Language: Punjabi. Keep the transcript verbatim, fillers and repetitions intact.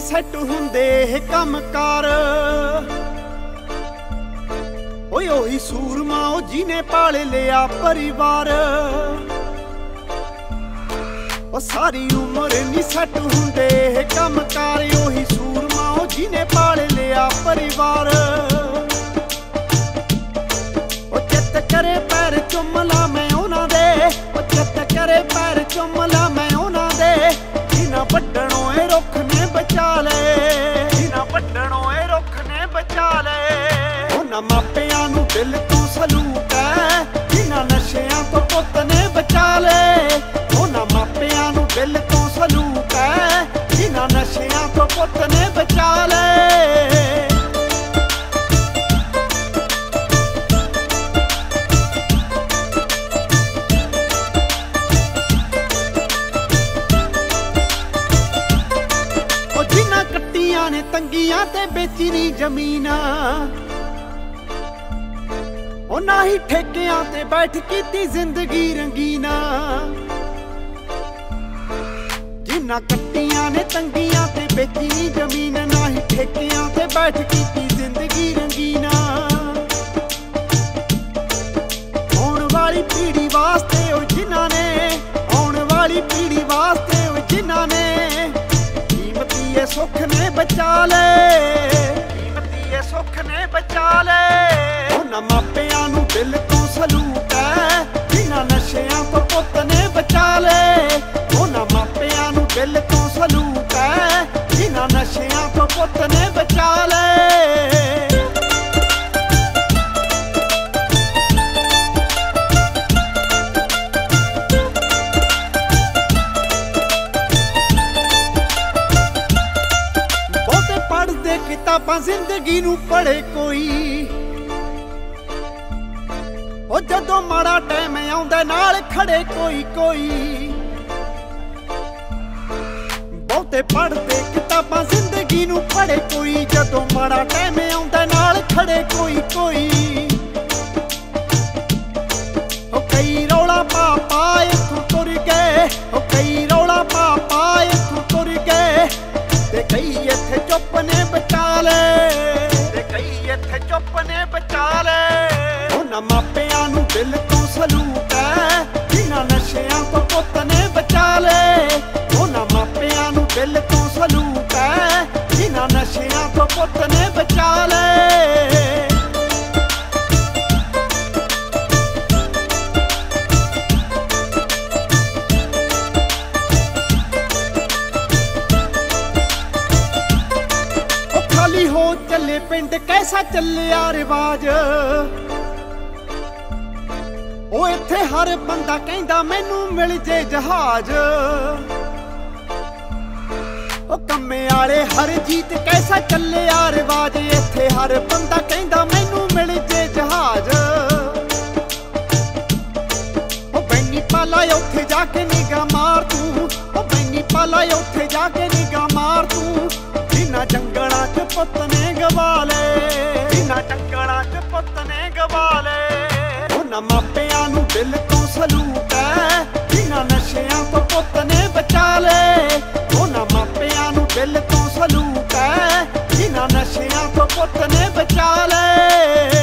ਸੈੱਟ ਹੁੰਦੇ ਇਹ ਕੰਮਕਾਰ। ਓਏ ਉਹੀ ਸੂਰਮਾ ਉਹ ਜਿਹਨੇ ਪਾਲ ਲਿਆ ਪਰਿਵਾਰ। ਉਹ ਸਾਰੀ ਉਮਰ ਨੀ ਸੈੱਟ ਹੁੰਦੇ ਇਹ ਕੰਮਕਾਰ। ਉਹੀ ਸੂਰਮਾ ਉਹ ਜਿਹਨੇ ਪਾਲ ਲਿਆ ਪਰਿਵਾਰ। ਉਹ ਚਿੱਤ ਕਰੇ ਪੈਰ ਚੁੰਮ ਲਾ ਮੈਂ ਉਹਨਾਂ ਦੇ। ਉਹ ਚਿੱਤ ਕਰੇ ਪੈਰ ਚੁੰਮ ਲਾ ਮੈਂ ਉਹਨਾਂ ਦੇ। ਜਿਨ੍ਹਾਂ ਵੱਢਣੋਂ ਇਹ ਰੁੱਖ ਨੇ ਬਚਾ ਲਏ। ਜਿਨ੍ਹਾਂ ਵੱਢਣੋਂ ਇਹ ਰੁੱਖ ਨੇ ਬਚਾ ਲਏ। ਉਹਨਾਂ ਮਾਪਿਆਂ ਨੂੰ ਦਿਲ ਤੋਂ ਸਲੂਟ ਹੈ ਜਿਨ੍ਹਾਂ ਨਸ਼ਿਆਂ ਤੋਂ ਪੁੱਤ ਨੇ ਬਚਾ ਲਏ। ਉਹਨਾਂ ਮਾਪਿਆਂ ਨੂੰ ਦਿਲ ਤੋਂ ਸਲੂਟ ਹੈ ਜਿਨ੍ਹਾਂ ਨਸ਼ਿਆਂ ਤੋਂ ਪੁੱਤ ਨੇ ਬਚਾ ਲਏ। ਉਹ ਜਿਨ੍ਹਾਂ ਕੱਟੀਆਂ ਨੇ ਤੰਗੀਆਂ ਤੇ ਵੇਚੀ ਨੀ ਜ਼ਮੀਨ। ਉਹਨਾਂ ਹੀ ਠੇਕਿਆਂ ਤੇ ਬੈਠ ਕੀਤੀ ਜ਼ਿੰਦਗੀ ਰੰਗੀਨ। ਜਿਨ੍ਹਾਂ ਕੱਟੀਆਂ ਨੇ ਤੰਗੀਆਂ ਤੇ ਵੇਚੀ ਨੀ ਜ਼ਮੀਨ। ਨਾ ਹੀ ਠੇਕਿਆਂ ਤੇ ਬੈਠ ਕੀਤੀ ਜ਼ਿੰਦਗੀ ਰੰਗੀਨ। ਆਉਣ ਵਾਲੀ ਪੀੜ੍ਹੀ ਵਾਸਤੇ ਉਹ ਜਿਨ੍ਹਾਂ ਨੇ ਆਉਣ ਵਾਲੀ ਪੀੜ੍ਹੀ ਵਾਸਤੇ ਉਹ ਜਿਨ੍ਹਾਂ ਨੇ ਕੀਮਤੀ ਇਹ ਸੁੱਖ ਨੇ ਬਚਾ ਲਏ। ਕੀਮਤੀ ਇਹ ਸੁੱਖ ਨੇ ਬਚਾ ਲਏ। ਉਹਨਾਂ ਮਾਪਿਆਂ ਨੂੰ ਦਿਲ ਤੋਂ ਸਲੂਟ ਹੈ ਜਿਨ੍ਹਾਂ ਨਸ਼ਿਆਂ ਤੋਂ ਪੁੱਤ ਨੇ ਬਚਾ ਲਏ। ਉਹਨਾਂ ਮਾਪਿਆਂ ਨੂੰ ਦਿਲ ਤੋਂ ਸਲੂਟ ਹੈ ਜਿਨ੍ਹਾਂ ਨਸ਼ਿਆਂ ਤੋਂ ਪੁੱਤ ਨੇ ਬਚਾ ਲਏ। ਬਹੁਤੇ ਪੜ੍ਹਦੇ ਕਿਤਾਬਾਂ ਜ਼ਿੰਦਗੀ ਨੂੰ ਪੜ੍ਹੇ ਕੋਈ। ਉਹ ਜਦੋਂ ਮਾੜਾ ਟਾਈਮ ਆਉਂਦਾ ਨਾਲ ਖੜੇ ਕੋਈ ਕੋਈ। ਬਹੁਤੇ ਪੜ੍ਹਦੇ ਕਿਤਾਬਾਂ ਜ਼ਿੰਦਗੀ ਨੂੰ ਪੜ੍ਹੇ ਕੋਈ। ਜਦੋਂ ਮਾੜਾ ਟਾਈਮ ਆਉਂਦਾ ਨਾਲ ਖੜੇ ਕੋਈ ਕੋਈ। ਉਹ ਕਈ ਰੌਲਾ ਪਾ ਪਾ ਇੱਥੋਂ ਤੁਰ ਗਏ। ਉਹ ਕਈ ਰੌਲਾ ਪਾ ਪਾ ਇੱਥੋਂ ਤੁਰ ਗਏ। ਤੇ ਕਈ ਇੱਥੇ ਚੁੱਪ ਨੇ ਬਚਾ ਲਏ। ਤੇ ਕਈ ਇੱਥੇ ਚੁੱਪ ਨੇ ਬਚਾ ਲਏ। ਉਹਨਾਂ ਮਾਪਿਆਂ ਨੂੰ ਦਿਲ ਤੋਂ ਸਲੂਟ ਹੈ ਜਿਨ੍ਹਾਂ ਨਸ਼ਿਆਂ ਤੋਂ ਪੁੱਤ ਨੇ ਬਚਾ ਲਏ। ਉਹਨਾਂ ਮਾਪਿਆਂ ਨੂੰ ਦਿਲ ਤੋਂ ਸਲੂਟ ਹੈ ਜਿਨ੍ਹਾਂ ਨਸ਼ਿਆਂ ਤੋਂ ਪੁੱਤ ਨੇ ਬਚਾ ਲਏ। ਉਹ ਖਾਲੀ ਹੋ ਚੱਲੇ ਪਿੰਡ ਕੈਸਾ ਚੱਲਿਆ ਰਿਵਾਜ। ਉਹ ਇੱਥੇ ਹਰ ਬੰਦਾ ਕਹਿੰਦਾ ਮੈਨੂੰ ਮਿਲ ਜੇ ਜਹਾਜ਼। ਉਹ ਕੰਮੇ ਵਾਲੇ ਹਰਜੀਤ ਕੈਸਾ ਚੱਲਿਆ ਰਿਵਾਜ। ਇੱਥੇ ਹਰ ਬੰਦਾ ਕਹਿੰਦਾ ਮੈਨੂੰ ਮਿਲ ਜੇ ਜਹਾਜ਼। ਉਹ ਬੈਨੀ ਪਾਲਾ ਉੱਥੇ ਜਾ ਕੇ ਨਿਗਾਹ ਮਾਰ ਤੂੰ। ਉਹ ਬੈਨੀ ਪਾਲਾ ਉੱਥੇ ਜਾ ਕੇ ਨਿਗਾਹ ਮਾਰ ਤੂੰ। ਜਿਨ੍ਹਾਂ ਜੰਗਲਾਂ 'ਚ ਪੁੱਤ ਨੇ ਗਵਾ ਲਏ। ਜਿਨ੍ਹਾਂ ਜੰਗਲਾਂ 'ਚ ਪੁੱਤ ਨੇ ਗਵਾ ਲਏ। ਉਹਨਾਂ ਮਾਪਿਆਂ ਨੂੰ ਦਿਲ ਤੋਂ ਸਲੂਟ ਹੈ ਜਿਨ੍ਹਾਂ ਨਸ਼ਿਆਂ ਤੋਂ ਪੁੱਤ ਨੇ ਬਚਾ ਲਏ। ਉਹਨਾਂ ਮਾਪਿਆਂ ਨੂੰ ਦਿਲ ਤੋਂ ਸਲੂਟ ਹੈ ਜਿਨ੍ਹਾਂ ਨਸ਼ਿਆਂ ਤੋਂ ਪੁੱਤ ਨੇ ਬਚਾ ਲਏ।